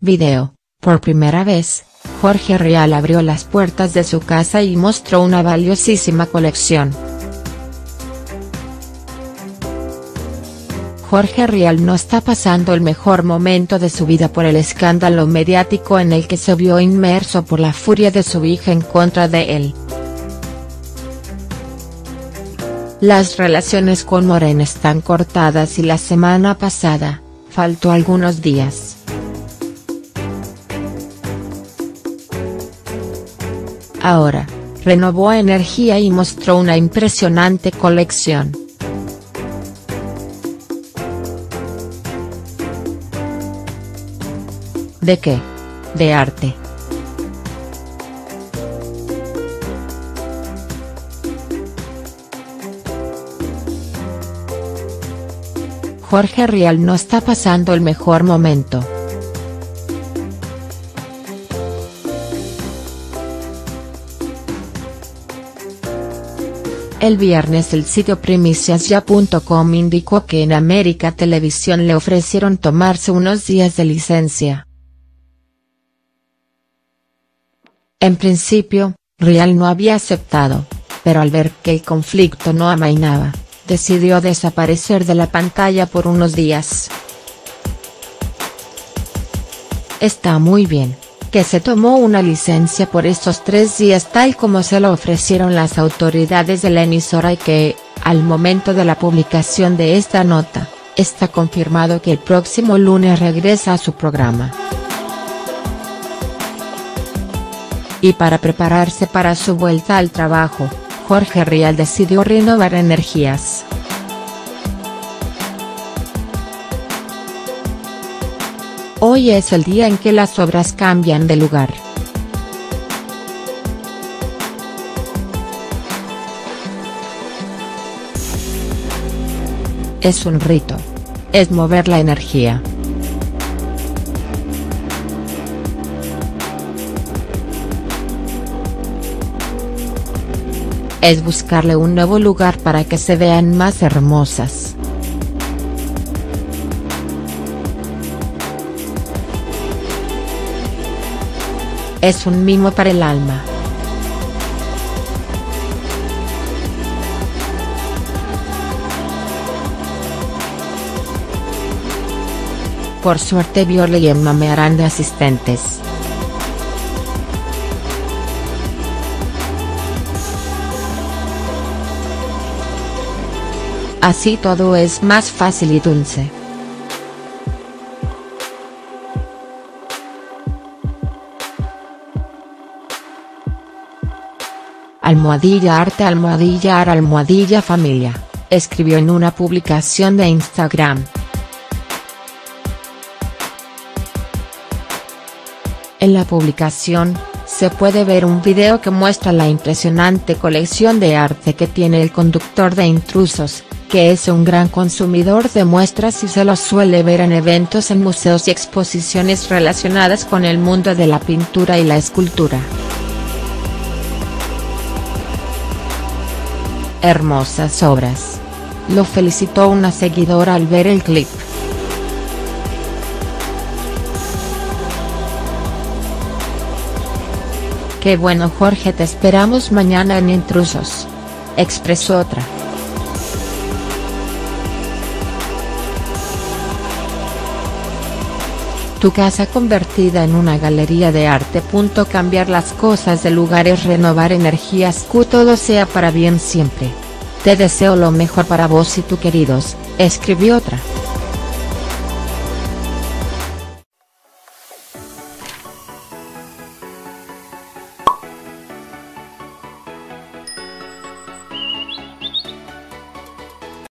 Video: por primera vez, Jorge Rial abrió las puertas de su casa y mostró una valiosísima colección. Jorge Rial no está pasando el mejor momento de su vida por el escándalo mediático en el que se vio inmerso por la furia de su hija en contra de él. Las relaciones con Morena están cortadas y la semana pasada, faltó algunos días. Ahora, renovó energía y mostró una impresionante colección. ¿De qué? De arte. Jorge Rial no está pasando el mejor momento. El viernes el sitio primiciasya.com indicó que en América Televisión le ofrecieron tomarse unos días de licencia. En principio, Rial no había aceptado, pero al ver que el conflicto no amainaba, decidió desaparecer de la pantalla por unos días. Está muy bien, que se tomó una licencia por estos 3 días tal como se lo ofrecieron las autoridades de la emisora y que, al momento de la publicación de esta nota, está confirmado que el próximo lunes regresa a su programa. Y para prepararse para su vuelta al trabajo, Jorge Rial decidió renovar energías. Hoy es el día en que las obras cambian de lugar. Es un rito. Es mover la energía. Es buscarle un nuevo lugar para que se vean más hermosas. Es un mimo para el alma. Por suerte Viola y Emma me harán de asistentes. Así todo es más fácil y dulce. Almohadilla arte, almohadilla ar, almohadilla familia, escribió en una publicación de Instagram. En la publicación, se puede ver un video que muestra la impresionante colección de arte que tiene el conductor de Intrusos, que es un gran consumidor de muestras y se lo suele ver en eventos en museos y exposiciones relacionadas con el mundo de la pintura y la escultura. Hermosas obras. Lo felicitó una seguidora al ver el clip. Qué bueno Jorge, te esperamos mañana en Intrusos, expresó otra. Tu casa convertida en una galería de arte. Cambiar las cosas de lugares, renovar energías, que todo sea para bien siempre. Te deseo lo mejor para vos y tus queridos, escribió otra.